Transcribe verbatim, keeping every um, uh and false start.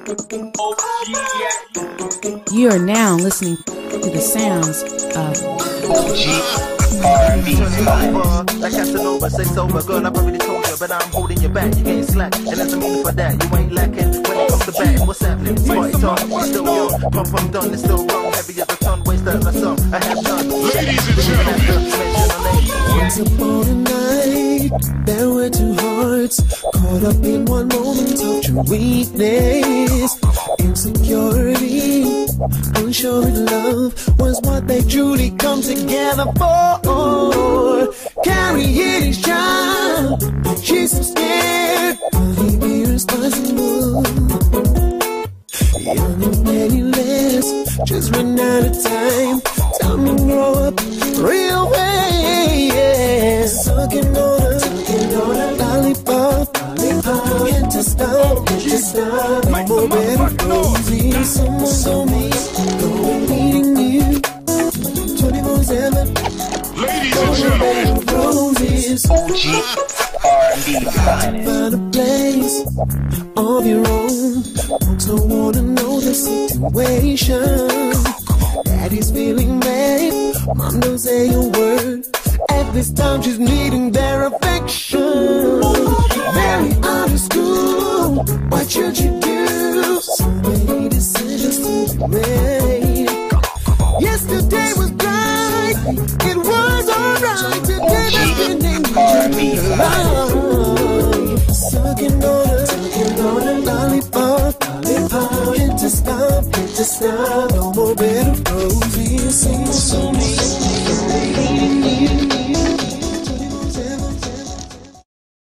You are now listening to the sounds of Ogs Rnb Finest. Like Casanova, say sober, girl, I've already told you, but I'm holding you back. You getting slack, and there's a meaning for that. You ain't lacking when it comes to back. What's happening? Party talk, it's still young. Pump, I'm done, it's still wrong. Heavy as a ton, waste as a sum. I have none. Ladies and gentlemen, once upon a night, there were two hearts caught up in one moment of true weakness, insecurity, unsure if love was what they truly come together for. Carrying his child, she's so scared, will he be responsible? Young and penniless, just run out of time. Time to grow up real way, yeah. Sucking on a, sucking on a lollipop, lollipop. Can't just stop, can't just stop. No more better roses. Someone told me, go meeting you twenty-four seven. ladies and gentlemen, Roses. Ogs Rnb Finest. Find a place of your own. Folks don't wanna know the situation. Daddy's feeling bad, Mom don't say a word. At this time she's needing their affection.